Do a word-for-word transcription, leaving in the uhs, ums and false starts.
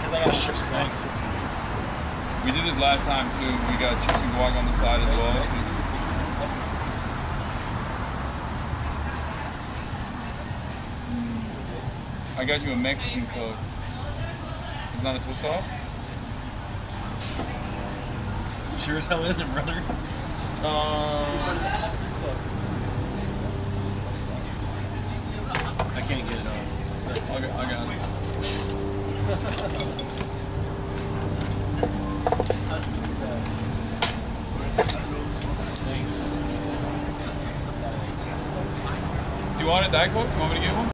Because I got chips and guac. We did this last time too. We got chips and guac on the side as well. Cause I got you a Mexican Coke. Is that a twist off? Sure as hell isn't, brother. Um, I can't get it on. Okay, I got it. Thanks. Do you want a Diet Coke? You want me to get one?